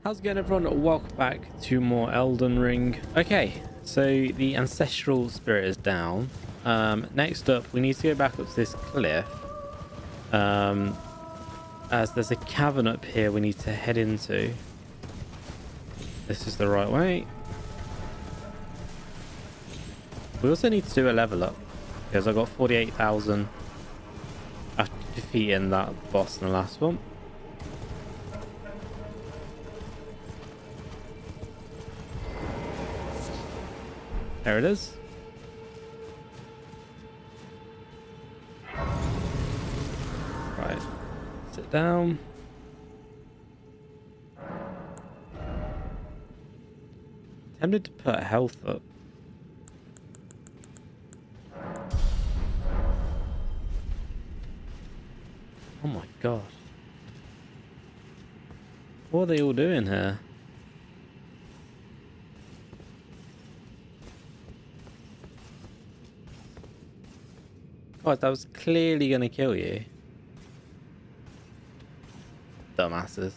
How's it going, everyone? Welcome back to more Elden Ring. Okay, so the ancestral spirit is down. Next up, we need to go back up to this cliff. As there's a cavern up here we need to head into. This is the right way. We also need to do a level up because I got 48,000 after defeating that boss in the last one. There it is. Right. Sit down. Tempted to put health up. Oh my god. What are they all doing here? God, that was clearly going to kill you. Dumbasses.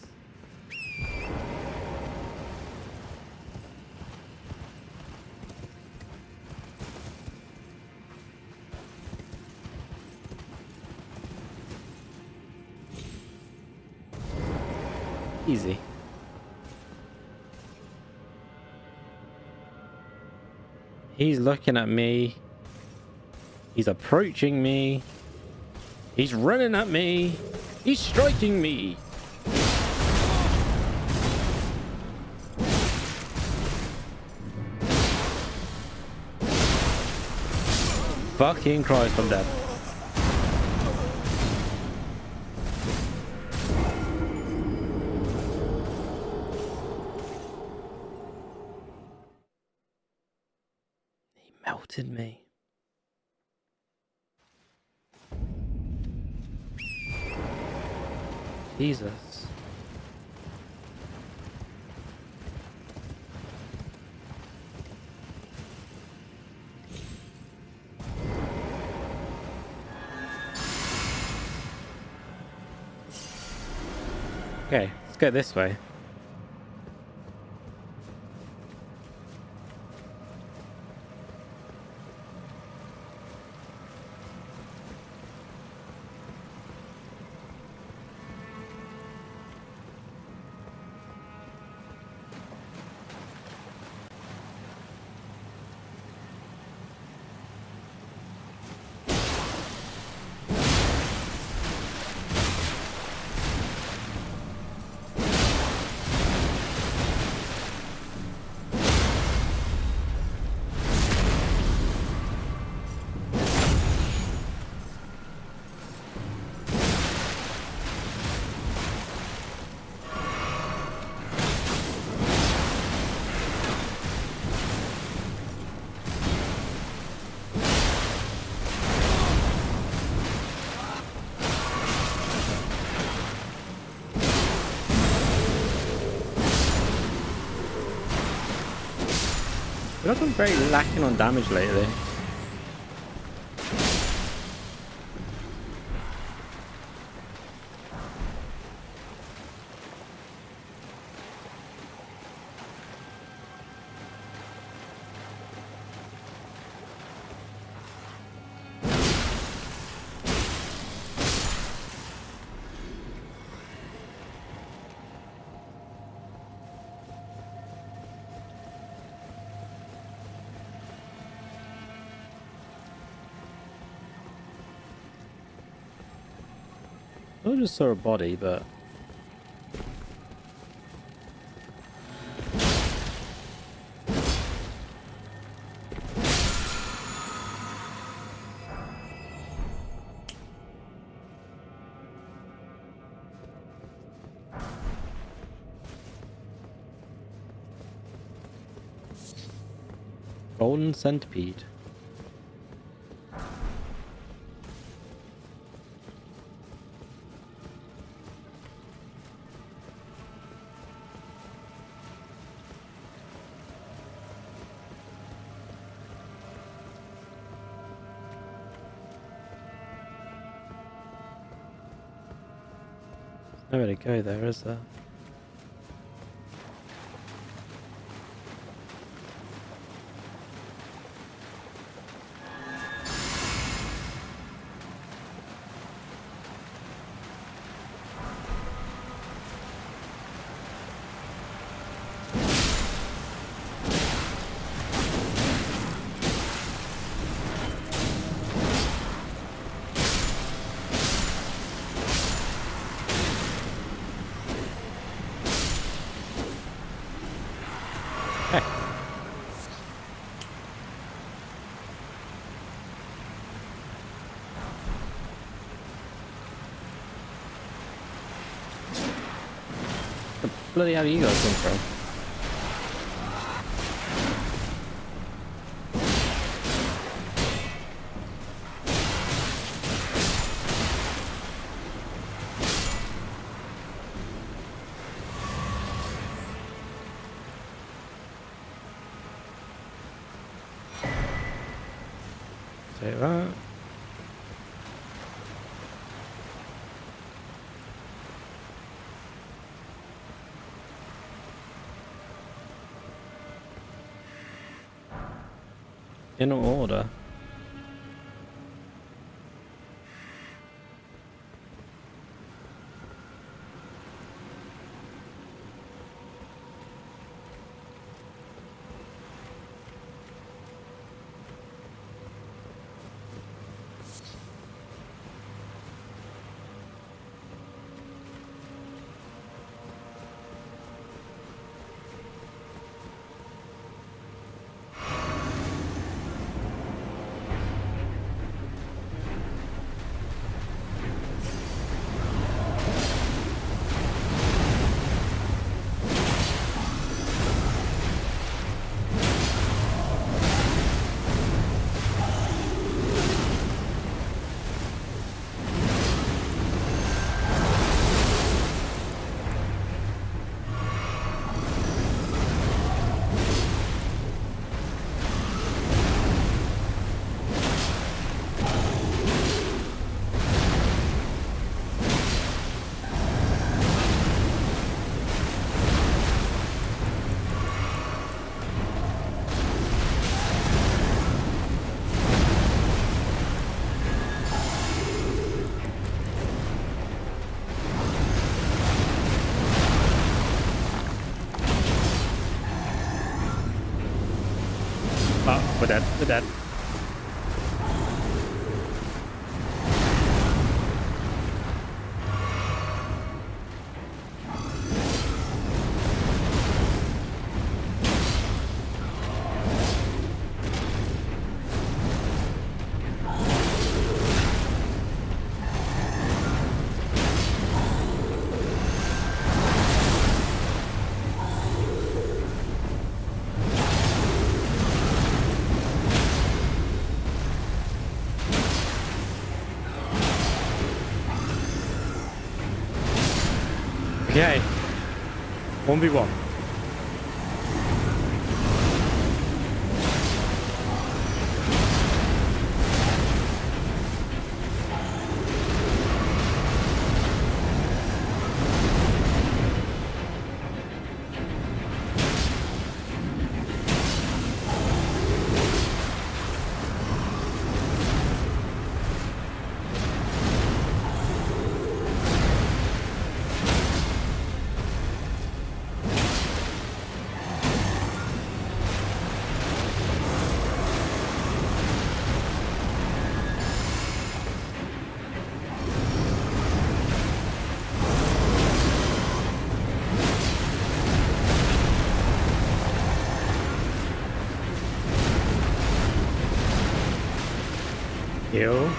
Easy. He's looking at me. He's approaching me. He's running at me. He's striking me. Fucking Christ, I'm dead. He melted me. Jesus. Okay, let's go this way. I've been very lacking on damage lately. I just saw a body, but golden centipede. Nowhere to go there, is there? bloody hell you guys come from? Take that. In order. Oh, we're dead. We're dead. Okay. 1v1. Heal.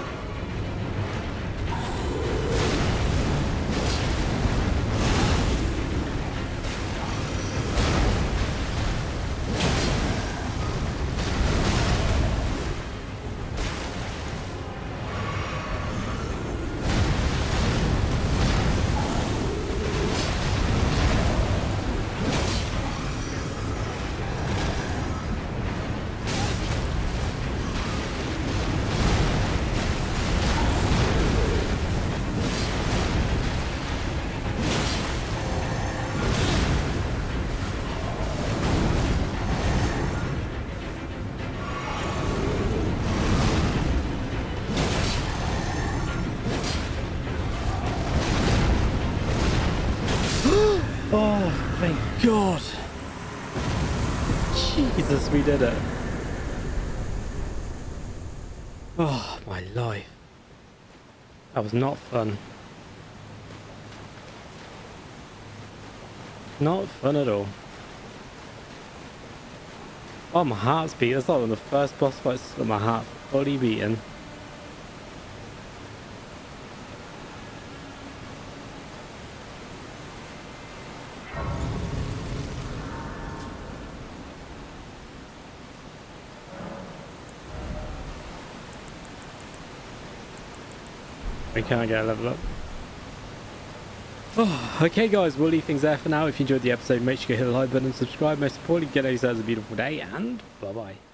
Oh, thank God. Jesus, we did it. Oh, my life. That was not fun. Not fun at all. Oh, my heart's beating. That's like one of the first boss fights that my heart fully beating. We can't get a level up. Oh, okay, guys, we'll leave things there for now. If you enjoyed the episode, make sure you hit the like button and subscribe. Most importantly, get yourselves a beautiful day, and bye-bye.